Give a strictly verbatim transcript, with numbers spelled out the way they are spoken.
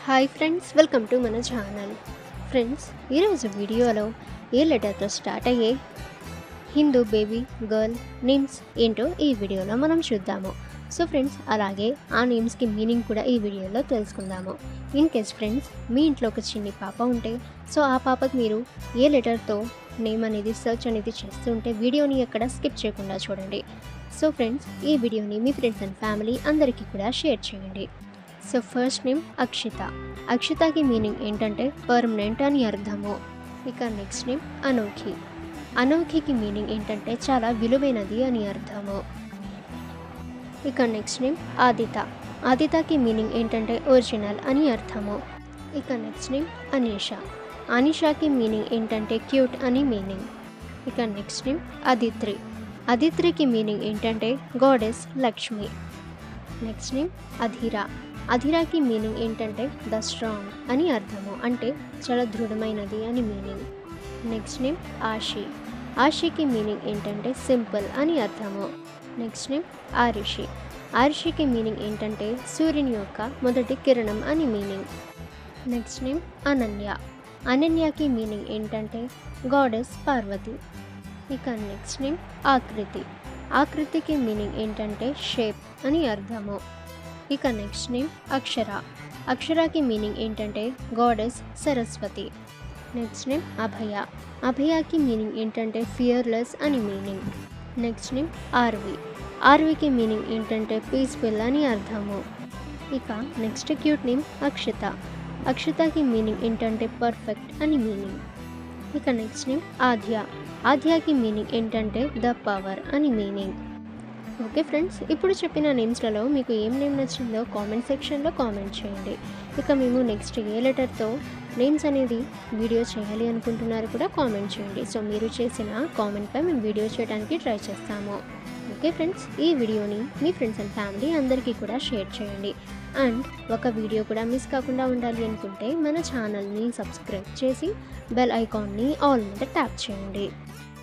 Hi friends, welcome to మన channel. Friends, ఈరోజు వీడియోలో ఏ లెటర్తో స్టార్ట్ అయ్యే హిందూ బేబీ గర్ల్ నేమ్స్ ఏంటో ఈ వీడియోలో మనం చూద్దాము. సో ఫ్రెండ్స్, అలాగే ఆ నేమ్స్కి మీనింగ్ కూడా ఈ వీడియోలో తెలుసుకుందాము. ఇన్ కేస్ ఫ్రెండ్స్, మీ ఇంట్లో ఒక చిన్ని పాప ఉంటే సో ఆ పాపకి మీరు ఏ లెటర్తో నేమ్ అనేది సెర్చ్ అనేది చేస్తుంటే వీడియోని ఎక్కడ స్కిప్ చేయకుండా చూడండి. సో ఫ్రెండ్స్, ఈ వీడియోని మీ ఫ్రెండ్స్ అండ్ ఫ్యామిలీ అందరికీ కూడా షేర్ చేయండి. So first name Akshita. అక్షితకి మీనింగ్ ఏంటంటే పర్మనెంట్ అని అర్థము. ఇక నెక్స్ట్ నేమ్ అనోఖి. అనోఖికి మీనింగ్ ఏంటంటే చాలా విలువైనది అని అర్థము. ఇక నెక్స్ట్ నేమ్ ఆదిత. ఆదితకి మీనింగ్ ఏంటంటే ఒరిజినల్ అని అర్థము. ఇక నెక్స్ట్ నేమ్ అనీషా. అనీషాకి మీనింగ్ ఏంటంటే క్యూట్ అని మీనింగ్. ఇక నెక్స్ట్ నేమ్ అదిత్రి. అదిత్రికి మీనింగ్ ఏంటంటే goddess Lakshmi. Next name Adhira. అధిరాకి మీనింగ్ ఏంటంటే ద స్ట్రాంగ్ అని అర్థము, అంటే చాలా దృఢమైనది అని మీనింగ్. Next name Aashi. ఆషికి మీనింగ్ ఏంటంటే సింపుల్ అని అర్థము. Next name Arushi. ఆరుషికి మీనింగ్ ఏంటంటే సూర్యుని యొక్క మొదటి కిరణం అని మీనింగ్. Next name Ananya. అనన్యకి మీనింగ్ ఏంటంటే గాడెస్ పార్వతి. ఇక నెక్స్ట్ నేమ్ ఆకృతి. ఆకృతికి మీనింగ్ ఏంటంటే షేప్ అని అర్థము. ఇక నెక్స్ట్ నేమ్ అక్షర. అక్షరాకి మీనింగ్ ఏంటంటే goddess Saraswati. Next name Abhaya. అభయాకి మీనింగ్ ఏంటంటే ఫియర్లెస్ అని మీనింగ్. Next name Aarvi. ఆర్వికి మీనింగ్ ఏంటంటే పీస్ఫుల్ అని అర్థము. ఇక నెక్స్ట్ క్యూట్ నేమ్ అక్షిత. అక్షితకి మీనింగ్ ఏంటంటే పర్ఫెక్ట్ అని మీనింగ్. ఇక నెక్స్ట్ నేమ్ ఆద్య. ఆద్యాకి మీనింగ్ ఏంటంటే ద పవర్ అని మీనింగ్. ఓకే ఫ్రెండ్స్, ఇప్పుడు చెప్పిన నేమ్స్లలో మీకు ఏం నేమ్ నచ్చిందో కామెంట్ సెక్షన్లో కామెంట్ చేయండి. ఇక మేము నెక్స్ట్ ఏ లెటర్తో నేమ్స్ అనేది వీడియో చేయాలి అనుకుంటున్నారు కూడా కామెంట్ చేయండి. సో మీరు చేసిన కామెంట్పై మేము వీడియో చేయడానికి ట్రై చేస్తాము. ఓకే ఫ్రెండ్స్, ఈ వీడియోని మీ ఫ్రెండ్స్ అండ్ ఫ్యామిలీ అందరికీ కూడా షేర్ చేయండి. అండ్ ఒక వీడియో కూడా మిస్ కాకుండా ఉండాలి అనుకుంటే మన ఛానల్ని సబ్స్క్రైబ్ చేసి బెల్ ఐకాన్ని ఆల్ మీద ట్యాప్ చేయండి.